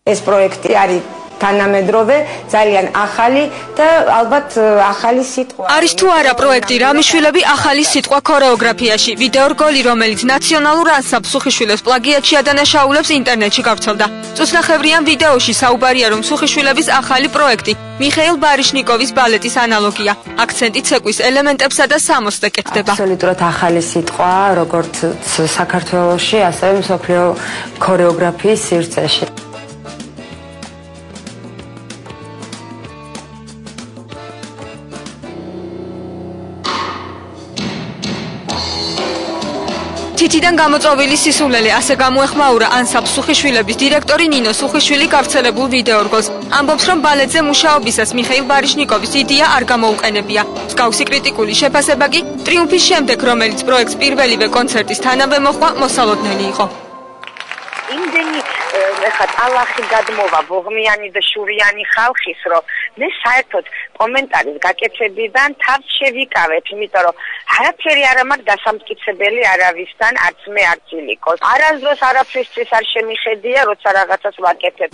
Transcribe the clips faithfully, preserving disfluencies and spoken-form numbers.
ეს პროექტი არის თანამედროვე, ძალიან ახალი და ალბათ ახალი სიტყვა. არის თუ არა პროექტი რამიშვილები ახალი სიტყვა ქორეოგრაფიაში. ვიდეორგოლი, რომელიც ნაციონალურ ანსამბლ სუხიშვილის პლაგიატში ადანაშაულებს ინტერნეტში გავრცელდა. წუწნახევრიან ვიდეოში საუბარია, რომ სუხიშვილების ახალი პროექტი მიხეილ ბარიშნიკოვის ბალეტის ანალოგია. აქცენტი ცეკვის ელემენტებსა და სამოსზე კეთდება. აბსოლუტურად ახალი სიტყვა, როგორც საქართველოში, ასევე მსოფლიო ქორეოგრაფიის სივრცეში. თითიდან გამოწვეული სისულელე ასე გამოეხმაურა ანსამბლ სუხიშვილების დირექტორი ნინო სუხიშვილი გავრცელებულ ვიდეორგოლს. ამბობს, რომ ბალეტზე მუშაობისას მიხეილ ბარიშნიკოვის იდეა არ გამოუყენებია. მსგავსი კრიტიკული შეფასება კი ტრიუმფის შემდეგ, რომელიც პროექტს პირველივე კონცერტის თანავე მოჰყვა, მოსალოდნელი იყო. იმდენი ეხლა ტალახი გადმოვა ბოღმიანი და შურიანი ხალხის, რომ მე საერთოდ კომენტარის გაკეთებიდან თავს შევიკავეთ, იმიტომ რომ არაფერი არ მაქვს დასამტკიცებელი არავისთან, არც მე არც ილიკოს. არასდროს არაფრისთვის არ შემიხედია, როცა რაღაცას ვაკეთებ.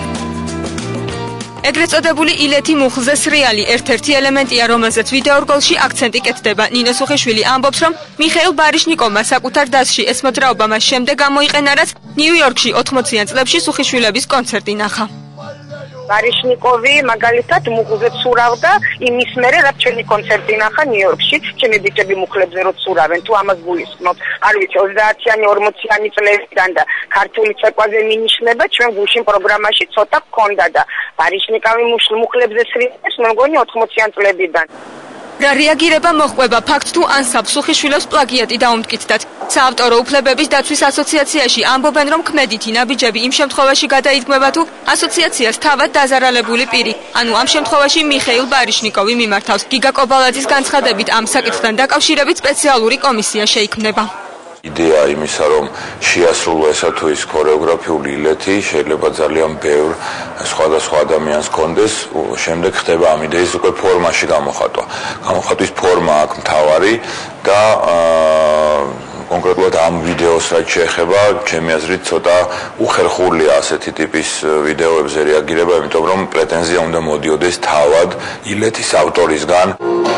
ეგრეთ წოდებული ილეთი მუხლზე სრიალი ერთ-ერთი ელემენტია, რომელზეც ვიდეორგოლში აქცენტი კეთდება. ნინო სუხიშვილი ამბობს, რომ მიხეილ ბარიშნიკოვმა საკუთარ დასში ეს მოძრაობა მას შემდეგ გამოიყენა, რაც ნიუ-იორკში ოთხმოციან წლებში სუხიშვილების კონცერტი ნახა. ბარიშნიკოვი მაგალითად მუხლზე ცურავდა იმის მერე, რაც ჩვენი კონცერტი ნახა ნიუ-იორკში, ჩემი ბიჭები მუხლებზე რო ცურავენ, თუ ამას გულისხმობთ. არ ვიცი, ოცდაათიანი, ორმოციანი წლებიდან და ქართული ცეკვაზე მინიშნება ჩვენ გუშინ პროგრამაში ცოტა გქონდა და ბარიშნიკოვი მუხლებზე სრიალს მე მგონი ოთხმოციან წლებიდან. რა რეაგირება მოჰყვება ფაქტ თუ ანსამბლ სუხიშვილებს პლაგიატი დაუმტკიცდათ. საავტორო უფლებების დაცვის ასოციაციაში ამბობენ, რომ ქმედითი ნაბიჯები იმ შემთხვევაში გადაიდგმება თუ ასოციაციას თავად დაზარალებული პირი, ანუ ამ შემთხვევაში მიხეილ ბარიშნიკოვი მიმართავს. გიგა კობალაძის განცხადებით ამ საკითხთან დაკავშირებით სპეციალური კომისია შეიქმნება. იდეა იმისა, რომ შეასრულო ესა თუ ის ქორეოგრაფიული ილეთი, შეიძლება ძალიან ბევრ სხვადასხვა ადამიანს კონდეს, შემდეგ ხდება ამ იდეის უკვე ფორმაში გამოხატვა. გამოხატვის ფორმა აქ მთავარი და კონკრეტულად ამ ვიდეოს რაც შეეხება, ჩემი აზრით ცოტა უხერხულია ასეთი ტიპის ვიდეოებზე რეაგირება, იმიტომ რომ პრეტენზია უნდა მოდიოდეს თავად ილეთის ავტორისგან.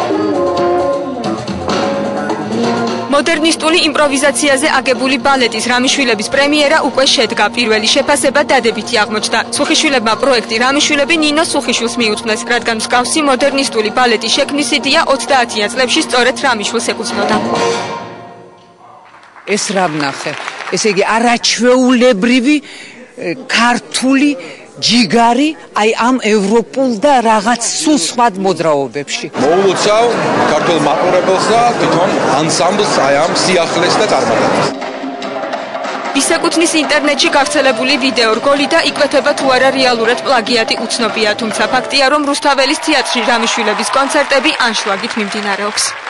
მოდერნისტული იმპროვიზაციაზე აგებული ბალეტის რამიშვილების პრემიერა უკვე შედგა. პირველი შეფასება დადებითი აღმოჩნდა. სუხიშვილებმა პროექტი რამიშვილები ნინო სუხიშვილს მიუძღვნეს, რადგან მსგავსი მოდერნისტული ბალეტის შექმნის იდეა ოცდაათიან წლებში სწორედ რამიშვილს ეკუთვნოდა. ეს რა ვნახე? ესე იგი არაჩვეულებრივი ქართული ჯიგარი აი ამ ევროპულ და რაღაც სულ სხვა მოძრაობებში. მოულოცავ ქართულ მაყურებელს და თვითონ ანსამბლს აი ამ სიახლეს და წარმატებას. ისეკუთვნის ინტერნეტში გავრცელებული ვიდეორგოლი და იკვეთება თუ არა რეალურად პლაგიატი უცნობია, თუმცა ფაქტია, რომ რუსთაველის თეატრში რამიშვილების კონცერტები ანშლაგით მიმდინარეობს.